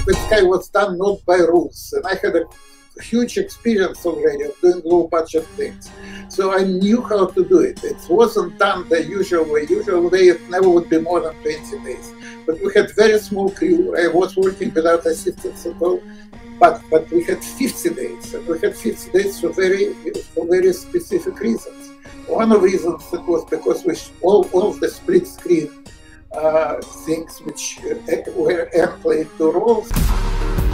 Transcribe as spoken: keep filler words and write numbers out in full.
But Sky was done not by rules, and I had a huge experience already of doing low-budget things. So I knew how to do it. It wasn't done the usual way. Usual way, it never would be more than twenty days. But we had very small crew. I was working without assistance at all. But but we had fifty days, and we had fifty days for very for very specific reasons. One of the reasons it was because we all all of the split screen uh, things which uh, were airplayed to roles.